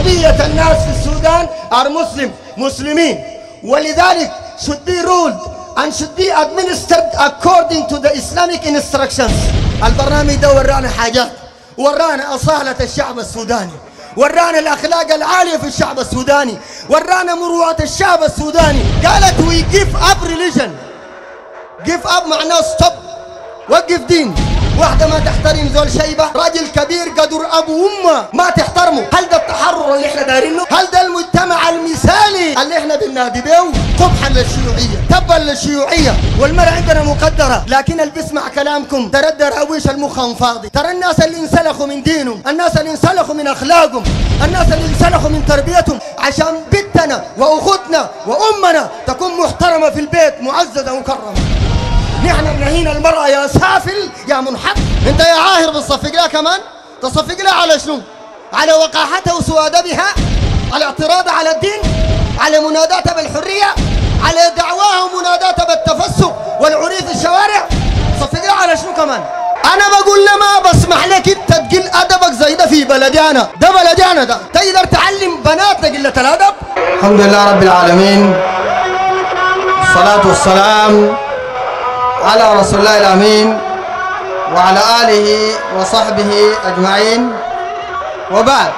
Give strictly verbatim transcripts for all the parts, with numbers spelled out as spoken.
أغلبية الناس في السودان are Muslim مسلمين، ولذلك should be ruled and should be administered according to the Islamic instructions. البرنامج ده ورانا حاجات، ورانا أصالة الشعب السوداني، ورانا الأخلاق العالية في الشعب السوداني، ورانا مروءة الشعب السوداني. قالت we give up religion. give up معناه stop، وقف دين. واحدة ما تحترم زول شيبة، راجل كبير قدر أبو أمه ما تحترمه. هل ده التحرر اللي احنا دايرينه؟ هل ده المجتمع المثالي اللي احنا بننادي بيه؟ قبحا للشيوعية، تبا للشيوعية. والمرأة عندنا مقدرة، لكن اللي بيسمع كلامكم ترى الدراويش المخهم فاضي، ترى الناس اللي انسلخوا من دينهم، الناس اللي انسلخوا من أخلاقهم، الناس اللي انسلخوا من تربيتهم، عشان بنتنا وأختنا وأمنا تكون محترمة في البيت معززة ومكرمة. نحن نهينا المرأة يا سافل يا منحط. انت يا عاهر بتصفق لها كمان؟ تصفق لها على شنو؟ على وقاحتها وسوادبها، على اعتراضها على الدين، على مناداتها بالحرية، على دعواها ومناداتها بالتفسق والعري في الشوارع. تصفق لها على شنو كمان؟ انا بقول لما بسمح لك انت تقل ادبك زي ده في بلدي انا، ده بلدي انا ده، تقدر تعلم بناتنا قلة الادب؟ الحمد لله رب العالمين، الصلاة والسلام على رسول الله الأمين وعلى آله وصحبه أجمعين. وبعد،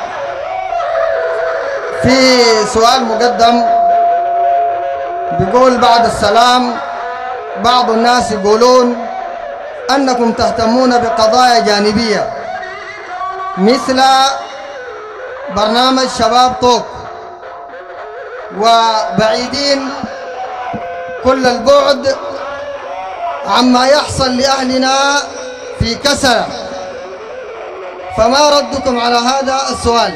في سؤال مقدم بيقول بعد السلام بعض الناس يقولون أنكم تهتمون بقضايا جانبية مثل برنامج شباب طوق، وبعيدين كل البعد عما يحصل لأهلنا في كسرة، فما ردكم على هذا السؤال؟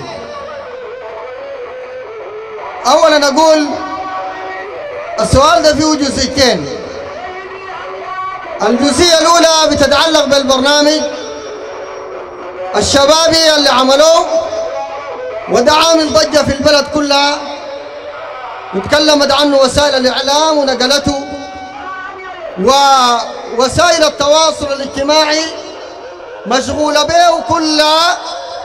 أولا أقول السؤال ده فيه جزئيتين. الجزئية الأولى بتتعلق بالبرنامج الشبابي اللي عملوه، وده عامل ضجة في البلد كلها، وتكلمت عنه وسائل الإعلام ونقلته، ووسائل التواصل الاجتماعي مشغولة به كلها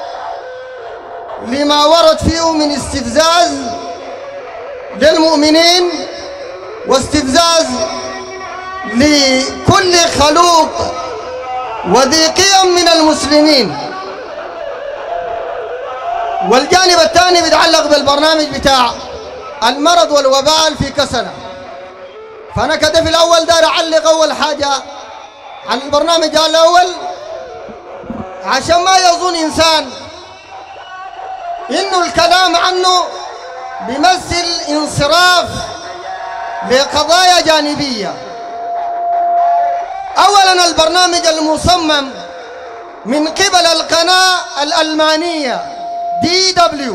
لما ورد فيه من استفزاز للمؤمنين واستفزاز لكل خلوق وذي قيم من المسلمين. والجانب الثاني بيتعلق بالبرنامج بتاع المرض والوبال في كسلة. فأنا كده في الأول داير أعلق أول حاجة عن البرنامج الأول، عشان ما يظن إنسان إنه الكلام عنه بيمثل انصراف لقضايا جانبية. أولا البرنامج المصمم من قبل القناة الألمانية دي دبليو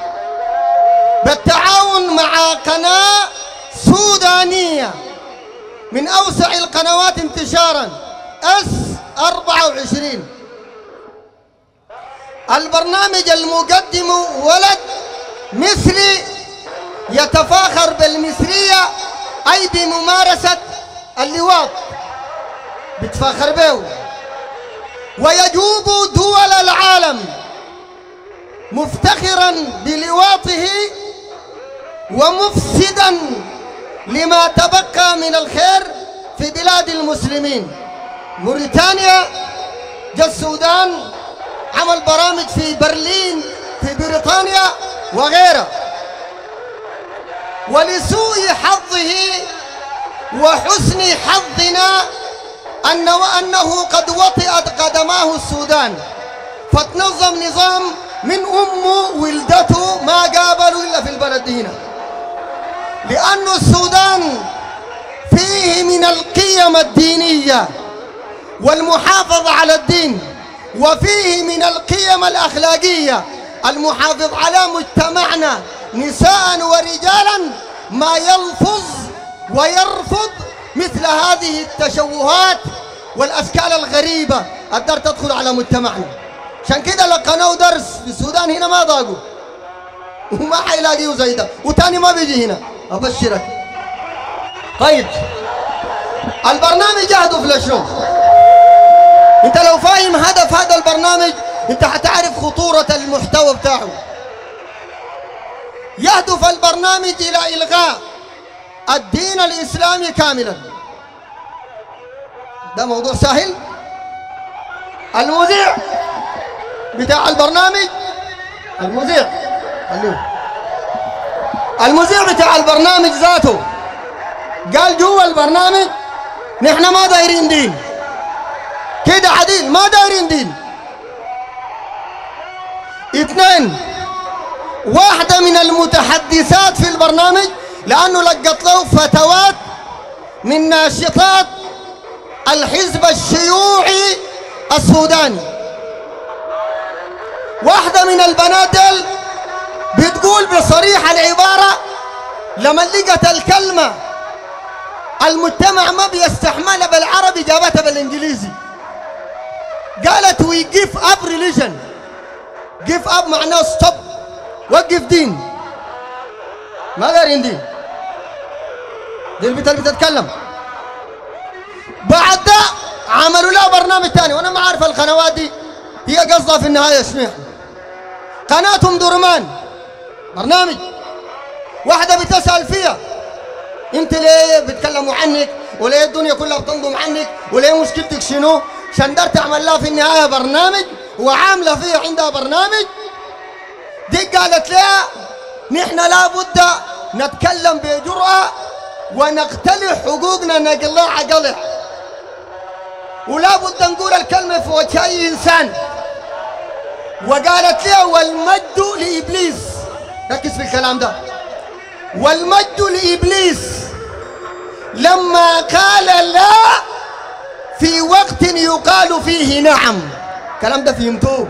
بالتعاون مع قناة سودانية من أوسع القنوات انتشارا اس أربعة وعشرين. البرنامج المقدم ولد مصري يتفاخر بالمصرية، أي بممارسة اللواط بيتفاخر به، ويجوب دول العالم مفتخرا بلواطه ومفسدا لما تبقى من الخير في بلاد المسلمين. موريتانيا، جا السودان، عمل برامج في برلين في بريطانيا وغيرها. ولسوء حظه وحسن حظنا أنه, أنه قد وطئت قدماه السودان، فتنظم نظام من أمه ولدته ما قابلوا إلا في البلد هنا، لأن السودان فيه من القيم الدينية والمحافظة على الدين، وفيه من القيم الأخلاقية المحافظ على مجتمعنا نساء ورجالا ما يلفظ ويرفض مثل هذه التشوهات والأشكال الغريبة الدار تدخل على مجتمعنا. عشان كده لقناه درس في السودان هنا ما ضاقوا وما حيلاقيه زي ده، وتاني ما بيجي هنا أبشرك. طيب البرنامج يهدف لشنو؟ انت لو فاهم هدف هذا البرنامج انت حتعرف خطورة المحتوى بتاعه. يهدف البرنامج إلى إلغاء الدين الإسلامي كاملا. ده موضوع سهل. المذيع بتاع البرنامج المذيع المذيع بتاع البرنامج ذاته قال جوا البرنامج نحن ما دايرين دين كده عديل، ما دايرين دين. اثنين، واحدة من المتحدثات في البرنامج لأنه لقت له فتوات من ناشطات الحزب الشيوعي السوداني، واحدة من البنات دل بتقول بصريح العبارة لما لقت الكلمة المجتمع ما بيستحملها بالعربي جابتها بالانجليزي. قالت we give up religion. give up معناه stop، وقف دين، ما دارين دين. دي البنت اللي بتتكلم. بعد ده عملوا لها برنامج ثاني، وانا ما عارف القنوات دي هي قصدها في النهايه شنو يعني. قناتهم درمان برنامج، واحده بتسال فيها انت ليه بتكلموا عنك وليه الدنيا كلها بتنظم عنك وليه مشكلتك شنو؟ شندر تعمل لها في النهايه برنامج وعامله فيها عندها برنامج. دي قالت لها نحن لابد نتكلم بجرأة ونقتلع حقوقنا نقلع قلع، ولا بد نقول الكلمة في وجه أي إنسان. وقالت له والمجد لإبليس، ركز في الكلام ده، والمجد لإبليس لما قال لا في وقت يقال فيه نعم. الكلام ده فهمتوه؟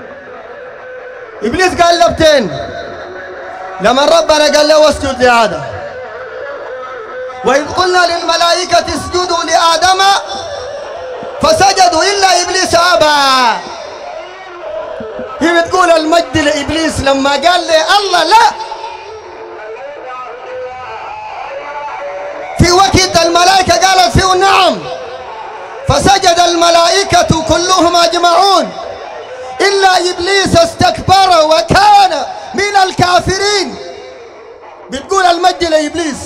إبليس قال لبتين لما ربنا قال له اسجد لآدم، وإذ قلنا للملائكة اسجدوا لآدم فسجدوا إلا إبليس أبى. هي بتقول المجد لإبليس لما قال لي الله لا، في وقت الملائكة قالت فيه نعم فسجد الملائكة كلهم أجمعون إلا إبليس استكبر وكان من الكافرين. بتقول المجد لإبليس.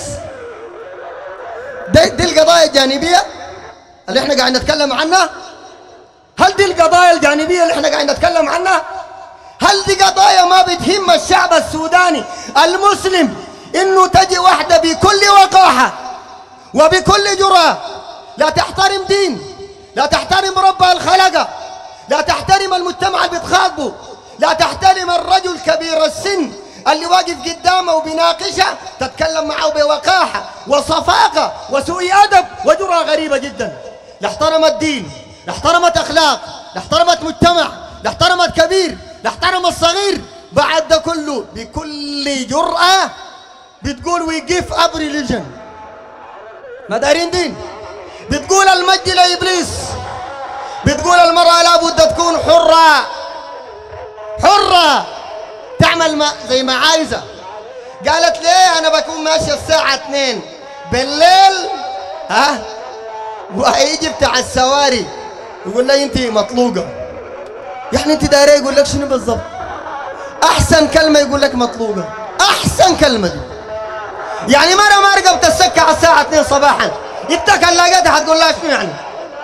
دي, دي القضايا الجانبية اللي احنا قاعدين نتكلم عنها. هل دي القضايا الجانبية اللي احنا قاعدين نتكلم عنها؟ هل دي قضايا ما بتهم الشعب السوداني المسلم انه تجي واحدة بكل وقاحة وبكل جرأة لا تحترم دين، لا تحترم ربها الخلقة، لا تحترم المجتمع اللي بتخاطبه، لا تحترم الرجل كبير السن اللي واقف قدامه وبيناقشه، تتكلم معه بوقاحة وصفاقة وسوء أدب وجرأة غريبة جدا. لا احترمت دين، لا احترمت أخلاق، لا احترمت مجتمع، لا احترمت كبير، لا احترمت صغير. بعد ده كله بكل جرأة بتقول وي جيف اب ريليجن، ما دارين دين. بتقول المجد لإبليس، بتقول المرأة لابد تكون حرة حرة تعمل ما زي ما عايزة. قالت ليه أنا بكون ماشية الساعة اثنين بالليل ها وهيجي بتاع السواري يقول لي أنت مطلوقة. يعني أنت دايرة يقول لك شنو بالضبط؟ أحسن كلمة يقول لك مطلوقة، أحسن كلمة دي. يعني مرة ما رقبت السكة على الساعة اثنين صباحا انت كان لقيتها حتقول لها شنو يعني؟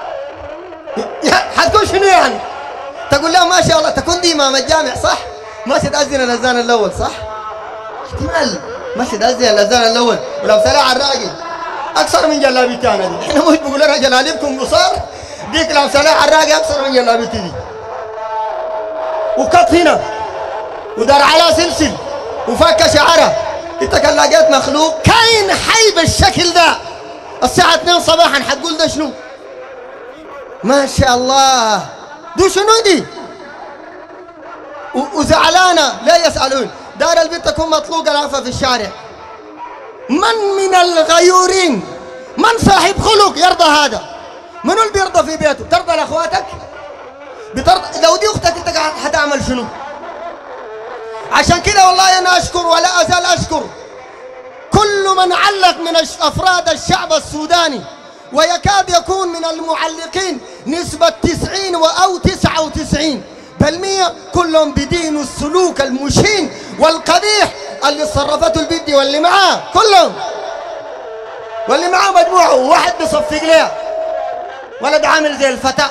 حتقول شنو يعني؟ تقول لها ما شاء الله تكون دي امام الجامع صح؟ ماشي تأذن الأذان الأول صح؟ احتمال ماشي تأذن الأذان الأول ولو سلاع الراقي أكثر من جلابيتي أنا دي. احنا مش بقول لنا جلاليبكم قصار، ديك لو سلاع الراقي أكثر من جلابيتي دي. وقط هنا ودار على سلسل وفك شعرها. انت كان لقيت مخلوق كاين حي بالشكل ده الساعة اثنين صباحا حتقول ده شنو؟ ما شاء الله دو شنو دي؟ وزعلانة ليه يسألون؟ دار البنت تكون مطلوقة لافة في الشارع. من من الغيورين من صاحب خلق يرضى هذا؟ منو اللي بيرضى في بيته؟ ترضى لأخواتك؟ بترضى لو دي أختك أنت حتعمل شنو؟ عشان كده والله أنا أشكر ولا أزال أشكر كل من علق من أفراد الشعب السوداني، ويكاد يكون من المعلقين نسبة تسعين أو تسعة وتسعين بالمئة كلهم بدين السلوك المشين والقبيح اللي صرفته البدي واللي معاه كلهم، واللي معاه مجموعه، وواحد بيصفق ليه ولد عامل زي الفتى،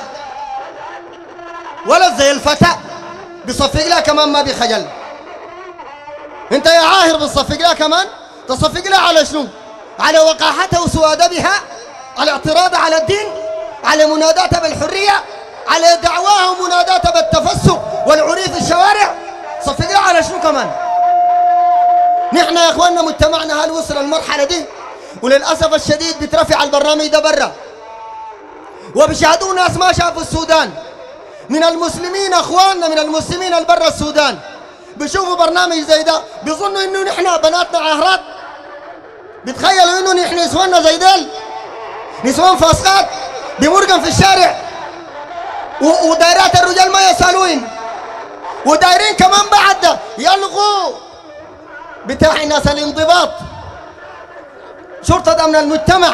ولد زي الفتى بيصفق لها كمان ما بيخجل. انت يا عاهر بتصفق لها كمان، تصفق لها على شنو؟ على وقاحتها وسوء ادبها، على اعتراضها على الدين، على مناداتها بالحريه، على دعواها ومناداتها بالتفسق والعري في الشوارع. تصفق لها على شنو كمان؟ نحن يا اخواننا مجتمعنا هل وصل المرحله دي؟ وللاسف الشديد بيترفع البرنامج ده برا، وبيشاهدوه ناس ما شافوا السودان من المسلمين، اخواننا من المسلمين اللي برا السودان بيشوفوا برنامج زي ده بيظنوا انه نحن بناتنا عاهرات، بيتخيلوا انه نحن نسواننا زي ديل، نسوان فاسقات بمرقم في الشارع، ودايرات الرجال ما يسالوين، ودايرين كمان بعد ده يلغوا بتاع ناس الانضباط، شرطة امن المجتمع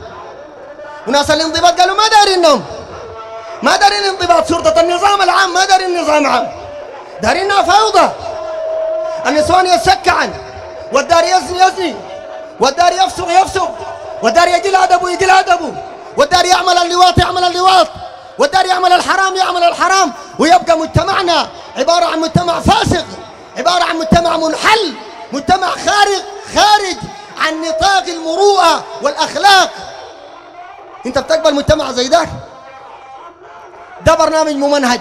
وناس الانضباط قالوا ما دارينهم، ما دارين انضباط، شرطة النظام العام ما دارين نظام عام، دارينها فوضى. النسوان يتسكعن، والدار يزني يزني، والدار يفسق يفسق، والدار يقل ادبه يقل ادبه، والدار يعمل اللواط يعمل اللواط، والدار يعمل الحرام يعمل الحرام، ويبقى مجتمعنا عبارة عن مجتمع فاسق، عبارة عن مجتمع منحل، مجتمع خارج خارج عن نطاق المروءة والأخلاق. أنت بتقبل مجتمع زي ده؟ ده برنامج ممنهج،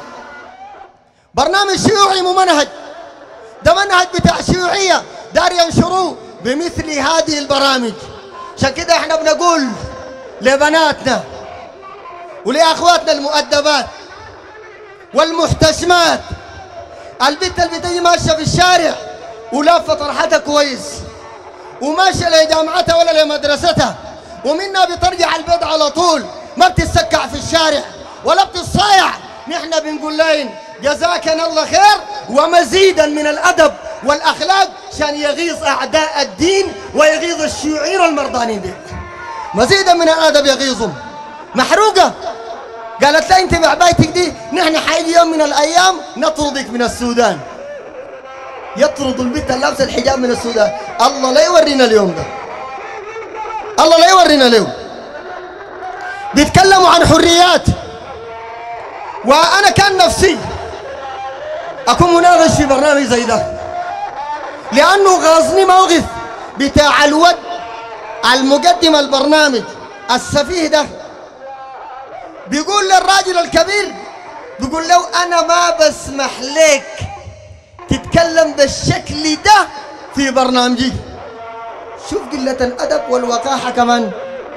برنامج شيوعي ممنهج، ده منهج بتاع شيوعية دار ينشروه بمثل هذه البرامج. عشان كده احنا بنقول لبناتنا ولأخواتنا المؤدبات والمحتشمات، البنت اللي بتجي ماشية في الشارع ولافة طرحتها كويس وماشية لجامعتها ولا لمدرستها، ومنها بترجع البيت على طول، ما بتتسكع في الشارع ولا بتتصايع، نحن بنقول لهم جزاكنا الله خير ومزيدا من الأدب والأخلاق عشان يغيظ أعداء الدين ويغيظ الشيوعيين المرضانين دي، مزيدا من الأدب يغيظهم. محروقة قالت لها انت بعبايتك دي نحن حيجي يوم من الأيام نطردك من السودان، يطرد البنت اللابسة الحجاب من السودان. الله لا يورينا اليوم ده، الله لا يورينا اليوم. بيتكلموا عن حريات، وأنا كان نفسي أكون مناقش في برنامج زي ده، لأنه غاظني موقف بتاع الود المقدم البرنامج السفيه ده، بيقول للراجل الكبير، بيقول له أنا ما بسمح لك تتكلم بالشكل ده في برنامجي. شوف قلة الأدب والوقاحة كمان.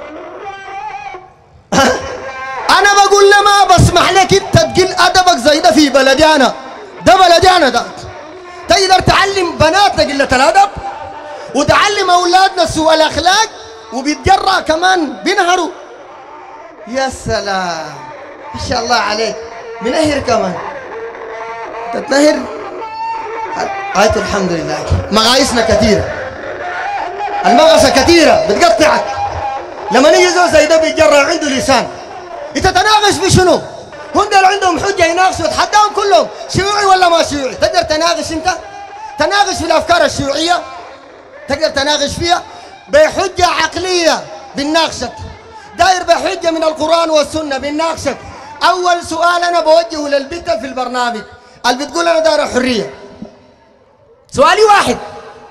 أنا بقول له ما بسمح لك أنت تقل أدبك زي ده في بلدي أنا، ده بلدي أنا ده. تقدر تعلم بناتنا قلة الأدب وتعلم أولادنا سوء الأخلاق وبيتجرأ كمان بينهروا. يا سلام ما شاء الله عليك، منهر كمان تتنهر. آية الحمد لله. مغايسنا كثيرة، المغصة كثيرة بتقطعك. لما نيجي زول زي ده بيتجرأ عنده لسان، انت تناقش بشنو؟ هم دول عندهم حجة يناقشوا يتحداهم كلهم، شيوعي ولا ما شيوعي؟ تقدر تناقش انت؟ تناقش في الافكار الشيوعية؟ تقدر تناقش فيها؟ بحجة عقلية بنناقشك، داير بحجة من القرآن والسنة بنناقشك. أول سؤال أنا بوجهه للبنت في البرنامج اللي بتقول أنا داير حرية، سؤالي واحد،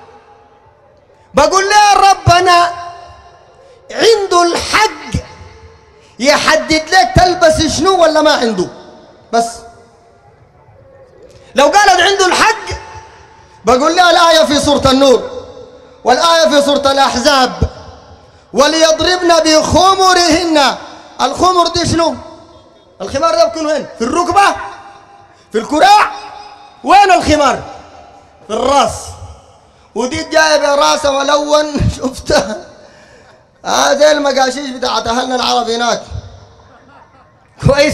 بقول لها ربنا عنده الحق يحدد لك تلبس شنو ولا ما عنده؟ بس لو قالت عنده الحق بقول لها الآية في سورة النور والآية في سورة الأحزاب، وليضربن بخمرهن. الخمر دي شنو؟ الخمار ده بيكون وين؟ في الركبة؟ في الكراع؟ وين الخمار؟ في الراس. ودي جايبه راسها ملون شفتها، هذه المقاشيش بتاعت اهلنا العرب هناك كويس.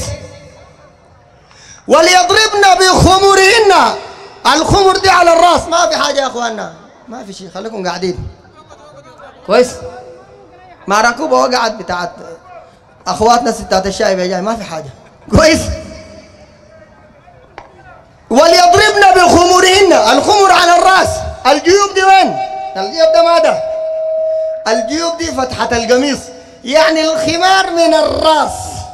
وليضربن بخمرهن، الخمر دي على الراس، ما في حاجه يا اخواننا، ما في شيء، خليكم قاعدين كويس. مع ركوبه وقعت بتاعت اخواتنا ستات الشاي جاي، ما في حاجه كويس. وليضربن بخمرهن، الخمر على الراس، الجيوب دي وين؟ الجيوب ده ماذا؟ الجيوب دي فتحة القميص، يعني الخمار من الراس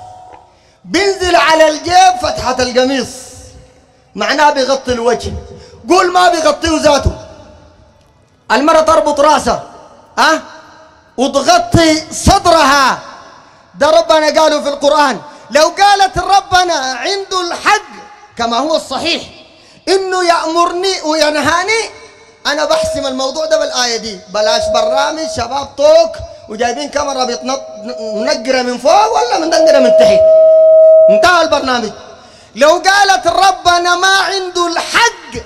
بينزل على الجيب فتحة القميص، معناه بيغطي الوجه. قول ما بيغطيه ذاته. المرأة تربط راسها أه؟ وتغطي صدرها، ده ربنا قالوا في القرآن. لو قالت ربنا عنده الحق كما هو الصحيح إنه يأمرني وينهاني، أنا بحسم الموضوع ده بالآية دي. بلاش برامج شباب طوق وجايبين كاميرا منقرة من فوق ولا منقرة من تحت، انتهى البرنامج. لو قالت ربنا ما عنده الحق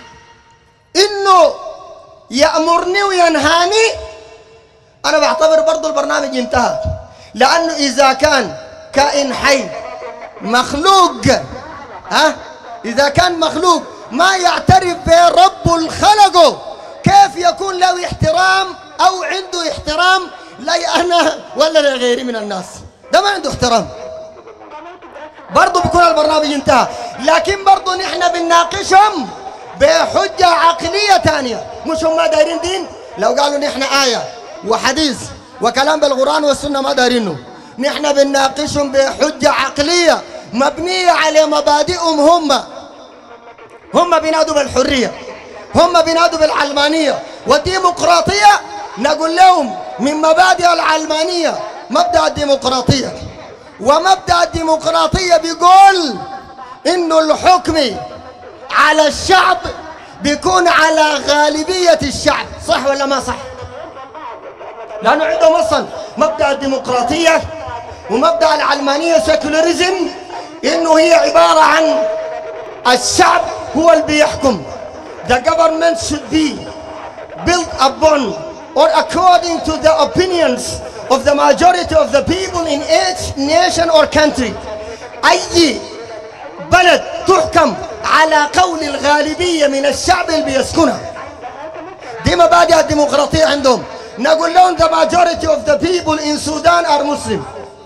إنه يأمرني وينهاني، أنا بعتبر برضو البرنامج انتهى. لأنه إذا كان كائن حي مخلوق ها، إذا كان مخلوق ما يعترف برب الخلقه، كيف يكون له احترام أو عنده احترام لي أنا ولا لغيري من الناس؟ ده ما عنده احترام، برضو بيكون البرنامج انتهى. لكن برضو نحن بنناقشهم بحجة عقلية ثانية، مش هم دايرين دين. لو قالوا نحن آية وحديث وكلام بالقرآن والسنة ما دايرينه، نحن بنناقشهم بحجة عقلية مبنية على مبادئهم. هم هم بينادوا بالحرية، هم بينادوا بالعلمانية والديمقراطية. نقول لهم من مبادئ العلمانية مبدأ الديمقراطية، ومبدأ الديمقراطية بيقول إنه الحكم على الشعب بيكون على غالبية الشعب. صح ولا ما صح؟ لأنه عندهم أصلا مبدأ الديمقراطية ومبدأ العلمانية سيكولاريزم، إنه هي عبارة عن الشعب هو اللي بيحكم. The government should be built upon or according to the opinions of the majority of the people in each nation or country. أي بلد تحكم على قول الغالبية من الشعب اللي بيسكنها. دي مبادئ الديمقراطية عندهم. نقول لهم the majority of the people in Sudan are Muslim.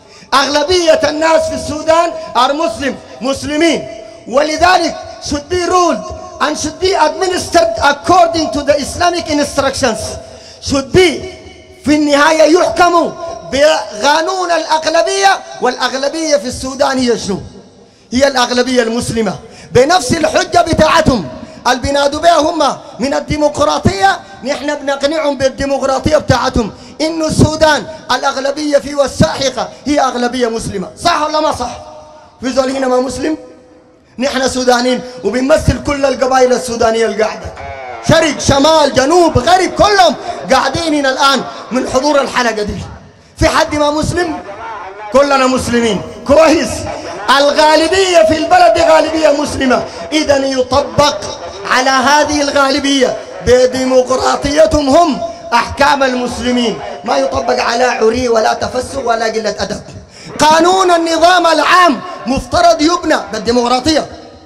أغلبية الناس في السودان are Muslim، مسلمين، ولذلك should be ruled and should be administered according to the Islamic instructions. should be في النهاية يحكموا بقانون الأغلبية، والأغلبية في السودان هي شنو؟ هي الأغلبية المسلمة، بنفس الحجة بتاعتهم اللي بينادوا بها هم من الديمقراطية. نحن بنقنعهم بالديمقراطية بتاعتهم إنه السودان الأغلبية فيه والساحقة هي أغلبية مسلمة. صح ولا ما صح؟ في زول هنا ما مسلم؟ نحن سودانيين وبنمثل كل القبائل السودانية اللي قاعدة، شرق شمال جنوب غرب، كلهم قاعدين هنا الآن من حضور الحلقة دي. في حد ما مسلم؟ كلنا مسلمين. كويس، الغالبية في البلد غالبية مسلمة، إذا يطبق على هذه الغالبية بديمقراطيتهم هم أحكام المسلمين، ما يطبق على عري ولا تفسق ولا قلة أدب. قانون النظام العام مفترض يبنى بالديمقراطية،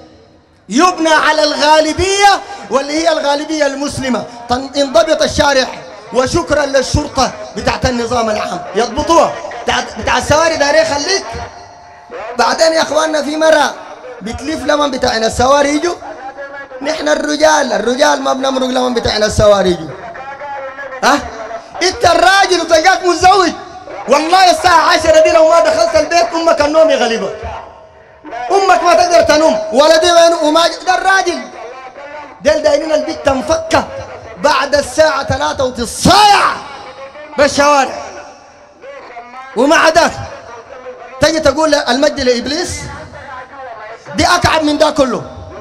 يبنى على الغالبية واللي هي الغالبية المسلمة. ينضبط الشارع، وشكرا للشرطة بتاعت النظام العام يضبطوها. بتاع السواري داري يخليك. بعدين يا اخواننا في مرة بتلف لمن بتاعنا السواري يجوا، نحن الرجال الرجال ما بنمرق لمن بتاعنا السواري يجوا. ها انت الراجل وتلقاك متزوج، والله الساعة عشرة دي لو ما دخلت البيت امك النوم يغلبك، امك ما تقدر تنوم، ولدي وين وما ده الراجل. ديل دايرين البيت تنفكه بعد الساعة ثلاثة وتصايع بالشوارع. ومع ذاك تجي تقول المجد لإبليس، دي أكعب من ده كله.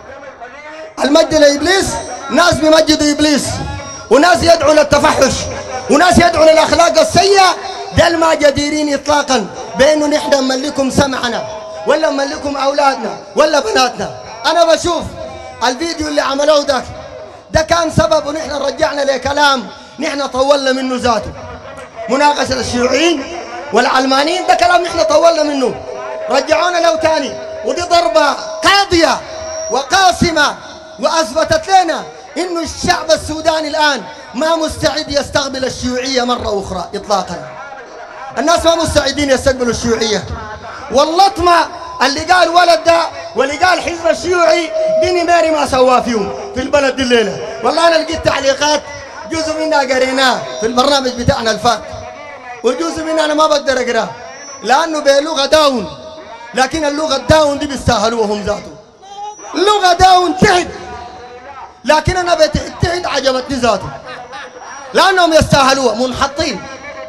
المجد لإبليس، ناس بيمجدوا إبليس، وناس يدعوا للتفحش، وناس يدعوا للأخلاق السيئة. دل ما جديرين إطلاقا بأنه نحن نملكم سمعنا ولا نملكم أولادنا ولا بناتنا. أنا بشوف الفيديو اللي عملوه ده ده كان سبب ونحن رجعنا لكلام نحن طولنا منه ذاته، مناقشة الشيوعيين والعلمانيين، ده كلام نحن طولنا منه، رجعونا له تاني. ودي ضربة قاضية وقاسمة، وأثبتت لنا إنه الشعب السوداني الآن ما مستعد يستقبل الشيوعية مرة أخرى إطلاقا. الناس ما مستعدين يستقبلوا الشيوعية. واللطمة اللي قال ولد ده واللي قال حزب الشيوعي دي نماري ما سواه فيهم في البلد دي الليلة. والله أنا لقيت تعليقات جزء منها قريناه في البرنامج بتاعنا الفات، وجزء منها أنا ما بقدر أقراه لأنه بلغة داون، لكن اللغة الداون دي بيستاهلوهم ذاته. اللغة داون تحت، لكن أنا بتحت عجبتني ذاته لأنهم يستاهلوها. منحطين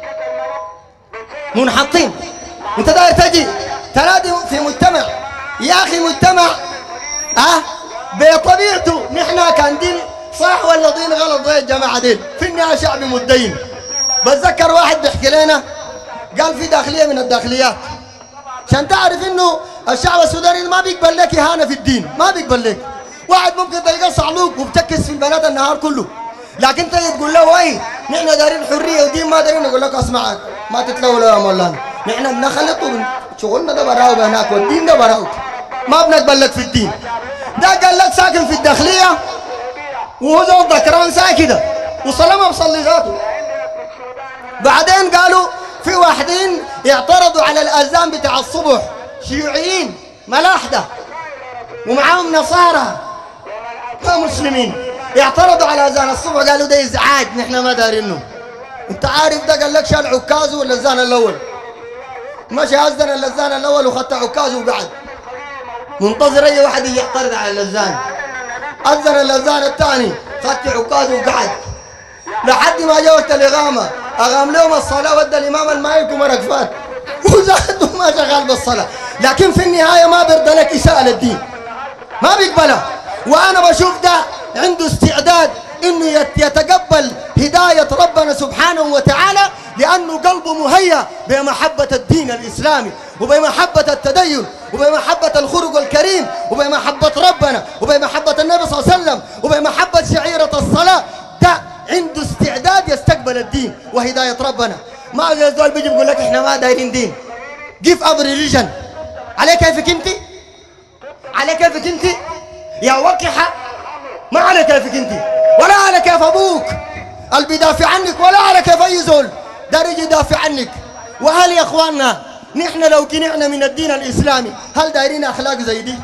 منحطين. أنت داير تجي تنادي في مجتمع، يا أخي مجتمع أه بطبيعته نحن كان دين صح ولا دين غلط زي الجماعة دي، في النهاية شعب متدين. بتذكر واحد بيحكي لنا قال في داخلية من الداخليات عشان تعرف إنه الشعب السوداني ما بيقبل لك إهانة في الدين، ما بيقبل لك. واحد ممكن تلقاه صعلوك وبتكس في البنات النهار كله، لكن تيجي تقول له اي نحن دارين حريه ودين ما دارين، يقول لك اسمعك ما تتلولوا يا مولانا، نحن بنخلط شغلنا ده براو هناك والدين ده براو، ما بنقبل لك في الدين. ده قال لك ساكن في الداخليه وهو زول ذكران ساكده وصلاه ما بصلي ذاته. بعدين قالوا في واحدين اعترضوا على الاذان بتاع الصبح، شيوعيين ملاحده ومعاهم نصارى ما مسلمين، اعترضوا على اذان الصبح قالوا ده ازعاج نحن ما دارينه. انت عارف ده قال لك شال عكازه ولا الاذان الاول؟ مشى اذن الاذان الاول وخدت عكازه وقعد منتظر اي واحد يجي يعترض على الاذان. اذن الاذان الثاني خدت عكازه وقعد لحد ما جاء وقت الاقامه، اقام لهم الصلاه ودى الامام المايك ومرق فات وزاد ما شغال بالصلاه، لكن في النهايه ما بيرضى لك اساءه للدين، ما بيقبلها. وانا بشوف ده عنده استعداد انه يتقبل هدايه ربنا سبحانه وتعالى لانه قلبه مهيأ بمحبه الدين الاسلامي وبمحبه التدين وبمحبه الخلق الكريم وبمحبه ربنا وبمحبه النبي صلى الله عليه وسلم وبمحبه شعيره الصلاه. ده عنده استعداد يستقبل الدين وهدايه ربنا. ما زي الزول بيجي بيقول لك احنا ما دايرين دين. جيف اب ريليجن على كيفك انت؟ على كيفك انت؟ يا وقحة، ما على كيفك انت ولا على كيف ابوك اللي بيدافع عنك ولا على كيف اي زول دار يجي يدافع عنك. وهل يا اخواننا نحن لو كنعنا من الدين الاسلامي هل دايرين اخلاق زي دي؟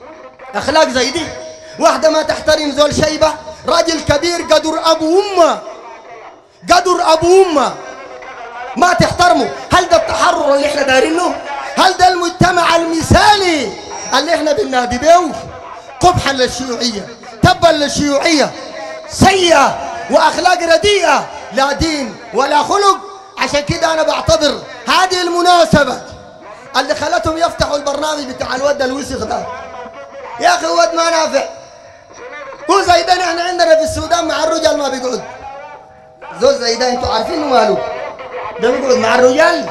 اخلاق زي دي؟ واحدة ما تحترم زول شيبة، راجل كبير قدر ابو امه، قدر ابو امه ما تحترمه. هل ده التحرر اللي احنا دايرينه؟ هل ده المجتمع المثالي اللي احنا بننادي بيه؟ قبحا للشيوعية، تبا للشيوعية، سيئة وأخلاق رديئة، لا دين ولا خلق. عشان كده أنا بعتبر هذه المناسبة اللي خلتهم يفتحوا البرنامج بتاع الود الوسخ ده. يا أخي الود ما نافع، هو زي ده نحن عندنا في السودان مع الرجال ما بيقعد. زول زي ده أنتوا عارفين ماله؟ ده بيقعد مع الرجال،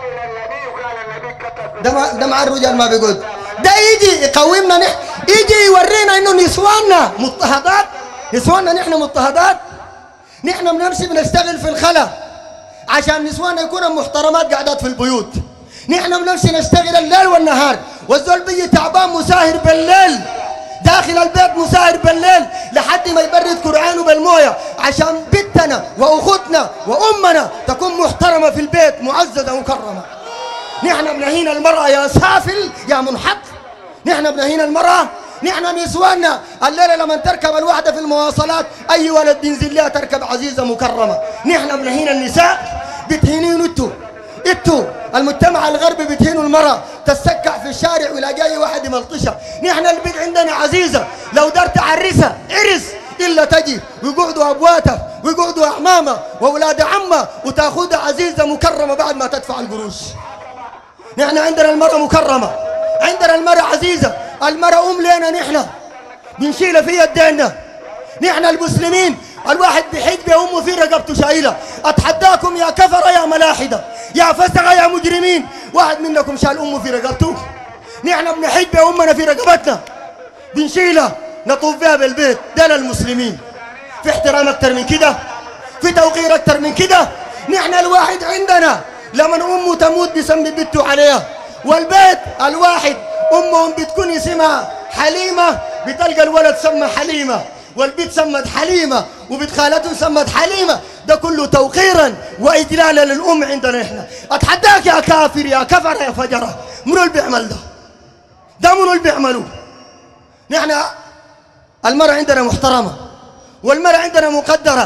ده ما ده مع الرجال ما بيقعد. ده يجي يقومنا نحن، يجي يورينا انه نسواننا مضطهدات، نسواننا نحن مضطهدات. نحن بنمشي بنشتغل في الخلا عشان نسواننا يكونوا محترمات قاعدات في البيوت. نحن بنمشي نشتغل الليل والنهار، والزول بيجي تعبان مساهر بالليل داخل البيت، مساهر بالليل لحد ما يبرد كرعانه بالمويه عشان بنتنا واخوتنا وامنا تكون محترمه في البيت معززه مكرمه. نحن بنهين المرأة يا سافل يا منحط، نحن بنهين المرأة. نحن نسواننا الليلة لما تركب الواحدة في المواصلات أي ولد بينزل لها تركب عزيزة مكرمة. نحن بنهين النساء، بتهينين انتوا انتوا المجتمع الغربي بتهينوا المرأة، تستكع في الشارع ويلاقي أي واحد يملطشها. نحن البنت عندنا عزيزة، لو دار تعرسها عرس إلا تجي ويقعدوا أبواتها ويقعدوا أعمامها وأولاد عمها وتاخذها عزيزة مكرمة بعد ما تدفع القروش. نحن عندنا المرأة مكرمة، عندنا المرأة عزيزة، المرأة أم لنا، نحن بنشيلها في يدينا. نحن المسلمين الواحد بحج بأمه في رقبته شايلة. أتحداكم يا كفرة يا ملاحدة يا فسقة يا مجرمين، واحد منكم شال أمه في رقبته؟ نحن بنحج بأمنا في رقبتنا، بنشيلها نطوف بها بالبيت. ده للمسلمين. في احترام أكتر من كده؟ في توقير أكتر من كده؟ نحن الواحد عندنا لما أمه تموت بيسمي بنته عليها، والبيت الواحد أمهم بتكون اسمها حليمة، بتلقى الولد سمى حليمة والبنت سمت حليمة وبنت خالته سمت حليمة. ده كله توقيرا وإجلالا للأم عندنا إحنا. أتحداك يا كافر يا كفر يا فجرة، منو اللي بيعمل ده؟ ده منو اللي بيعملوه؟ نحن المرأة عندنا محترمة والمرأة عندنا مقدرة.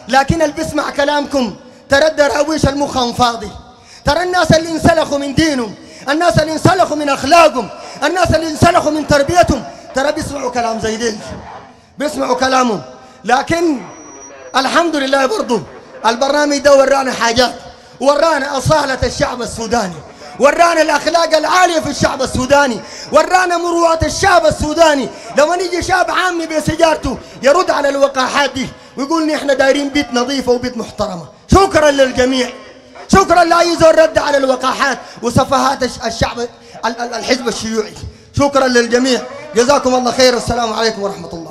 لكن اللي بيسمع كلامكم ترى الدراويش المخهم فاضي، ترى الناس اللي انسلخوا من دينهم، الناس اللي انسلخوا من اخلاقهم، الناس اللي انسلخوا من تربيتهم، ترى بيسمعوا كلام زي دين، بيسمعوا كلامهم. لكن الحمد لله برضو البرنامج ده ورانا حاجات، ورانا أصالة الشعب السوداني، ورانا الأخلاق العالية في الشعب السوداني، ورانا مروءة الشعب السوداني. لما يجي شاب عامي بسيجارته يرد على الوقاحات دي ويقول نحن دايرين بيت نظيفة وبيت محترمة. شكرا للجميع، شكرا لأي زول رد على الوقاحات وسفهات الشعب الحزب الشيوعي. شكرا للجميع، جزاكم الله خير، والسلام عليكم ورحمة الله.